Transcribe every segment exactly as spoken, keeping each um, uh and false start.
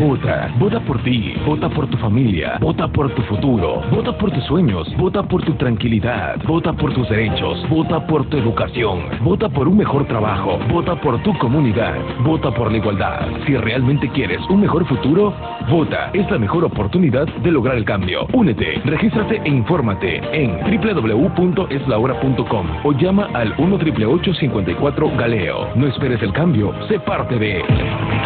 Vota, vota por ti, vota por tu familia, vota por tu futuro, vota por tus sueños, vota por tu tranquilidad, vota por tus derechos, vota por tu educación, vota por un mejor trabajo, vota por tu comunidad, vota por la igualdad. Si realmente quieres un mejor futuro, vota. Es la mejor oportunidad de lograr el cambio. Únete, regístrate e infórmate en doble u doble u doble u punto es la hora punto com o llama al uno ocho ocho ocho cinco cuatro Galeo. No esperes el cambio, sé parte de él.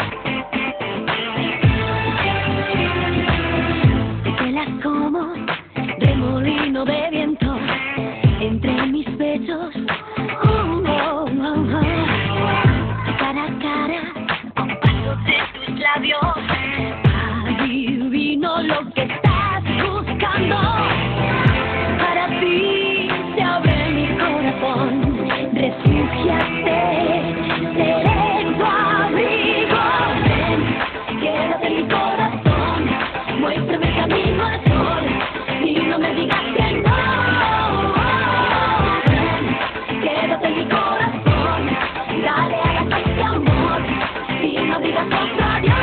Telas como remolino de viento entre mis pechos. Oh, oh, oh, oh. Cara a cara, con pasos de tus labios. Adivino lo que estás buscando. Para ti se abre mi corazón. Refúgiate, seré tu abrigo. Ven, quédate en mi corazón. Muéstrame el camino al sol y no me digas que no. Ven, quédate en mi corazón. Dale a la paz de amor y no digas otro adiós.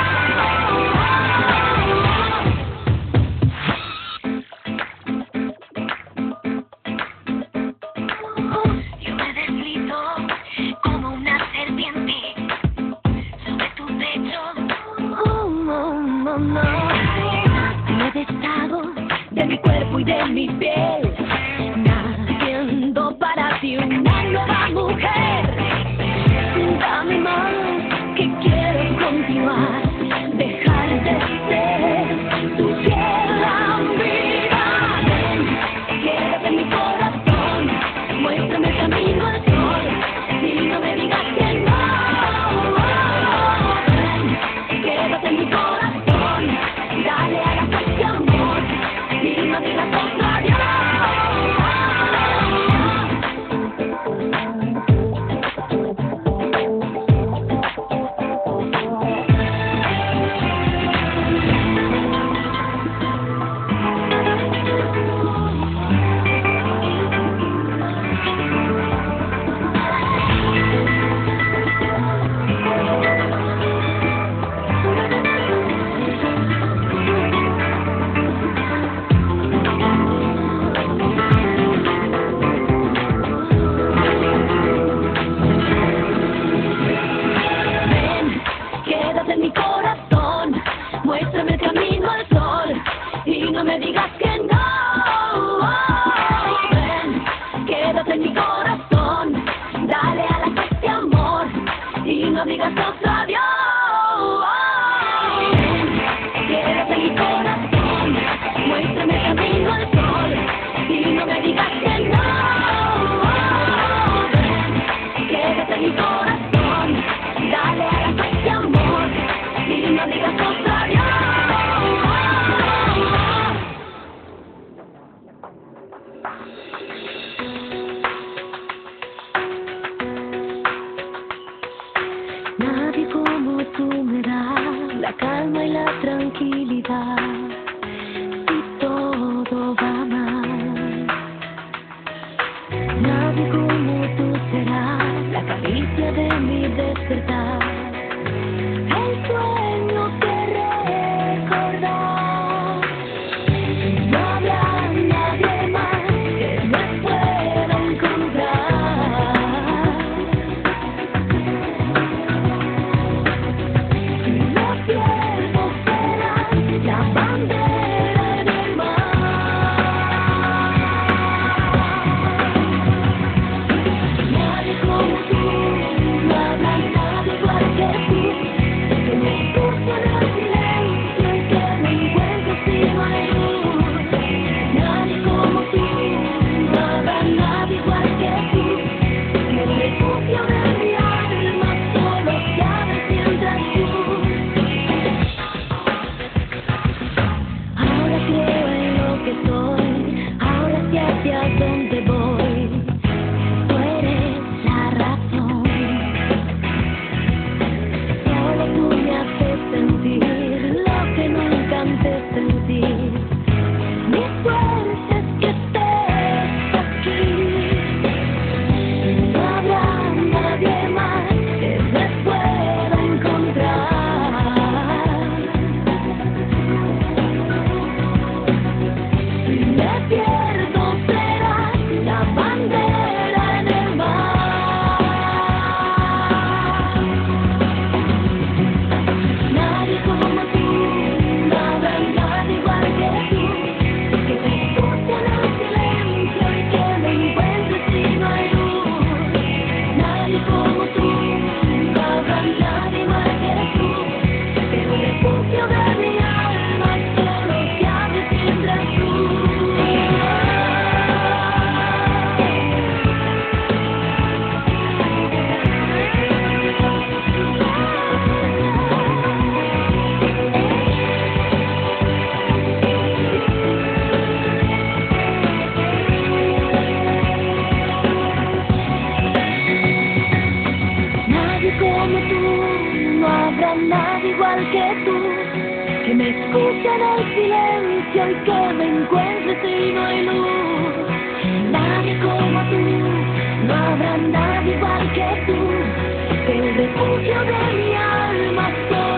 Yo me deslizo como una serpiente sobre tu pecho. Oh, no, no, no. Me deshago de mi cuerpo y de mi piel, naciendo para ti una nueva mujer. Dame más, que quiero continuar, dejar de ser tu tierra viva. Ven, quédate en mi corazón, muéstrame el camino al sol y no me digas que no. Ven, quédate en mi corazón, dale a la paz de amor y no digas otro adiós. Ven, quédate en mi corazón, muéstrame el camino al sol y no me digas que no. Ven, quédate en mi corazón, dale a la paz de amor y no digas otro adiós. Ven, quédate en mi corazón, muéstrame el camino al sol y no me digas que no. Ven, quédate en mi corazón, dale a la paz de amor y no digas otro adiós. Nadie como tú me da la calma y la tranquilidad si todo va mal. Nadie como tú será la caricia de mi despertar, el sueño que recordar. No habrá nadie más que me pueda encontrar. Los tiempos se me escuche en el silencio y que me encuentre si no hay luz. Nadie como tú, no habrá nadie igual que tú, que el refugio de mi alma soy.